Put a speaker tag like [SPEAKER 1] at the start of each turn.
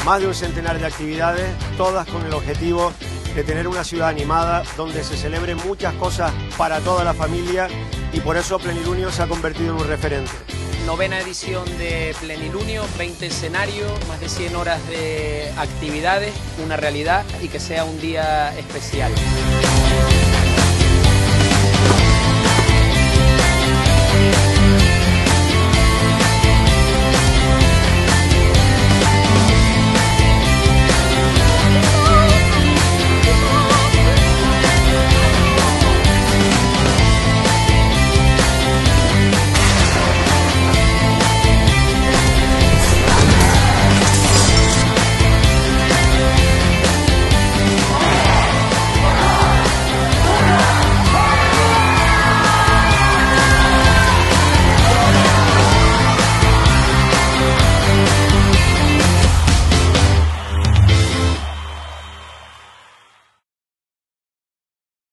[SPEAKER 1] más de un centenar de actividades, todas con el objetivo de tener una ciudad animada donde se celebren muchas cosas para toda la familia, y por eso Plenilunio se ha convertido en un referente.
[SPEAKER 2] Novena edición de Plenilunio, 20 escenarios, más de 100 horas de actividades, una realidad, y que sea un día especial.